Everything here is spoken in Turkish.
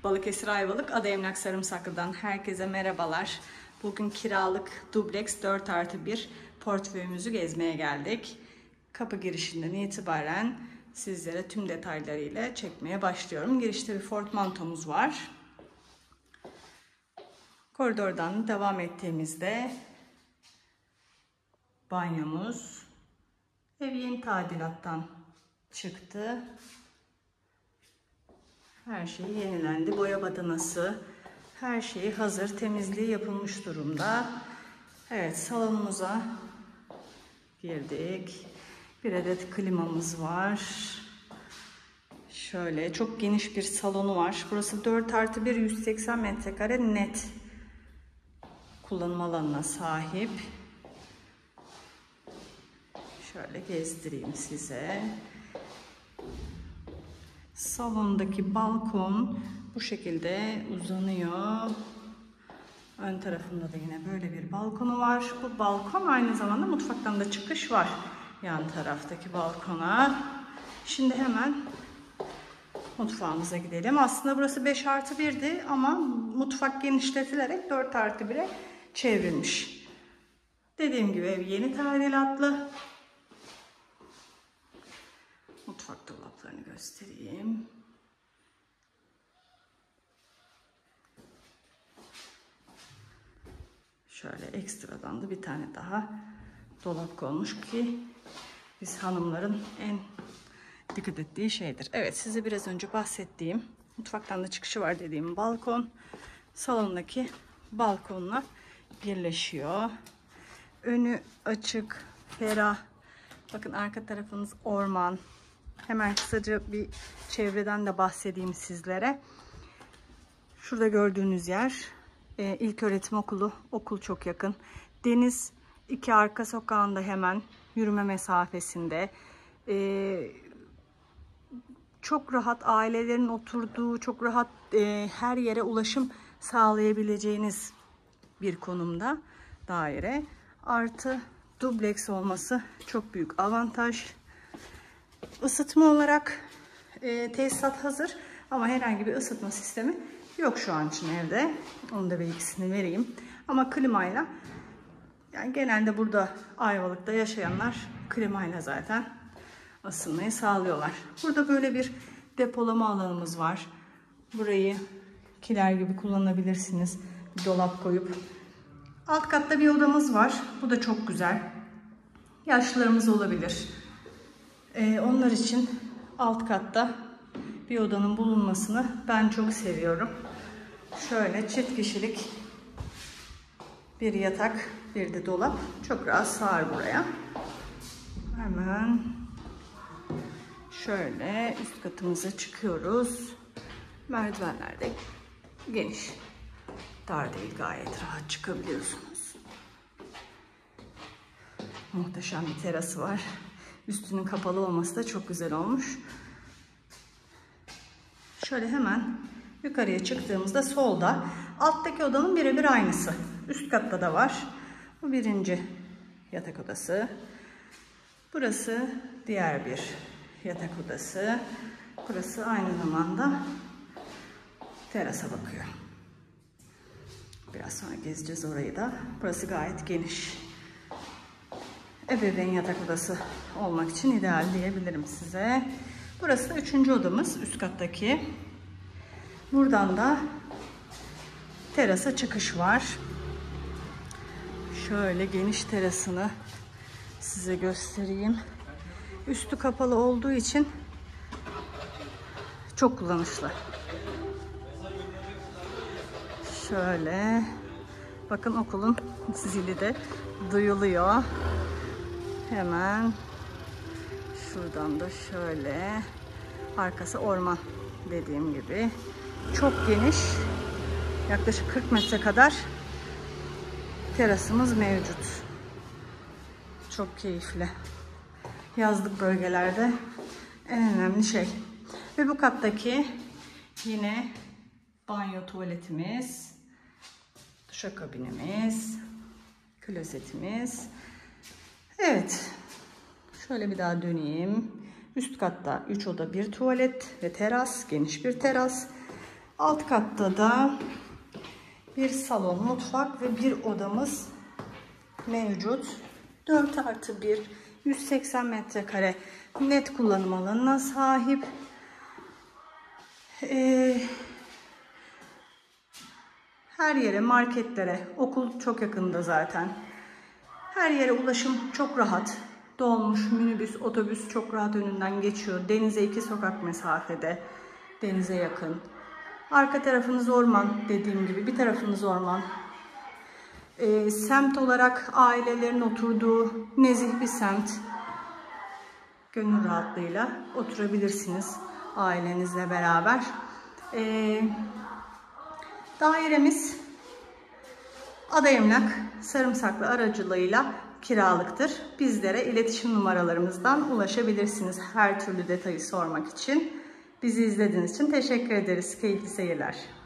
Balıkesir Ayvalık Ada Emlak Sarımsaklı'dan herkese merhabalar. Bugün kiralık dubleks 4+1 portföyümüzü gezmeye geldik. Kapı girişinden itibaren sizlere tüm detaylarıyla çekmeye başlıyorum. Girişte bir portmantomuz var. Koridordan devam ettiğimizde banyomuz. Ev yeni tadilattan çıktı. Her şey yenilendi. Boya badanası, her şeyi hazır. Temizliği yapılmış durumda. Evet, salonumuza girdik. Bir adet klimamız var. Şöyle çok geniş bir salonu var. Burası 4+1 180 metrekare net kullanım alanına sahip. Şöyle gezdireyim size. Salondaki balkon bu şekilde uzanıyor. Ön tarafında da yine böyle bir balkonu var. Bu balkon aynı zamanda mutfaktan da çıkış var. Yan taraftaki balkona. Şimdi hemen mutfağımıza gidelim. Aslında burası 5+1'di ama mutfak genişletilerek 4+1'e çevrilmiş. Dediğim gibi ev yeni tadilatlı. Mutfak dolaplarını göstereyim. Şöyle ekstradan da bir tane daha dolap konmuş ki biz hanımların en dikkat ettiği şeydir. Evet, size biraz önce bahsettiğim mutfaktan da çıkışı var dediğim balkon salondaki balkonla birleşiyor. Önü açık, ferah. Bakın arka tarafınız orman. Hemen kısaca bir çevreden de bahsedeyim sizlere. Şurada gördüğünüz yer ilköğretim okulu. Okul çok yakın. Deniz 2 arka sokağında hemen yürüme mesafesinde. Çok rahat ailelerin oturduğu, çok rahat her yere ulaşım sağlayabileceğiniz bir konumda daire. Artı dubleks olması çok büyük avantaj. Isıtma olarak tesisat hazır ama herhangi bir ısıtma sistemi yok şu an için evde. Onun da bilgisini vereyim. Ama klimayla, yani genelde burada Ayvalık'ta yaşayanlar klimayla zaten ısınmayı sağlıyorlar. Burada böyle bir depolama alanımız var. Burayı kiler gibi kullanabilirsiniz. Bir dolap koyup. Alt katta bir odamız var. Bu da çok güzel. Yaşlılarımız olabilir. Onlar için alt katta bir odanın bulunmasını ben çok seviyorum. Şöyle çift kişilik bir yatak, bir de dolap çok rahat sığar buraya. Hemen şöyle üst katımıza çıkıyoruz. Merdivenler de geniş, dar değil, gayet rahat çıkabiliyorsunuz. Muhteşem bir terası var. Üstünün kapalı olması da çok güzel olmuş. Şöyle hemen yukarıya çıktığımızda solda alttaki odanın birebir aynısı. Üst katta da var. Bu birinci yatak odası. Burası diğer bir yatak odası. Burası aynı zamanda terasa bakıyor. Biraz sonra gezeceğiz orayı da. Burası gayet geniş. Ebeveyn yatak odası olmak için ideal diyebilirim size. Burası da 3. odamız, üst kattaki. Buradan da terasa çıkış var. Şöyle geniş terasını size göstereyim. Üstü kapalı olduğu için çok kullanışlı. Şöyle bakın, okulun zili de duyuluyor. Hemen şuradan da şöyle arkası orman dediğim gibi çok geniş, yaklaşık 40 metre kadar terasımız mevcut. Çok keyifli. Yazlık bölgelerde en önemli şey. Ve bu kattaki yine banyo tuvaletimiz, duşakabinimiz, klozetimiz. Evet. Şöyle bir daha döneyim. Üst katta 3 oda 1 tuvalet ve teras, geniş bir teras. Alt katta da bir salon, mutfak ve bir odamız mevcut. 4+1, 180 metrekare net kullanım alanına sahip. Her yere, marketlere, okul çok yakında zaten. Her yere ulaşım çok rahat. Dolmuş, minibüs, otobüs çok rahat önünden geçiyor. Denize 2 sokak mesafede. Denize yakın. Arka tarafınız orman, dediğim gibi bir tarafınız orman. Semt olarak ailelerin oturduğu nezih bir semt. Gönül rahatlığıyla oturabilirsiniz ailenizle beraber. Dairemiz Ada Emlak Sarımsaklı aracılığıyla kiralıktır. Bizlere iletişim numaralarımızdan ulaşabilirsiniz her türlü detayı sormak için. Bizi izlediğiniz için teşekkür ederiz. Keyifli seyirler.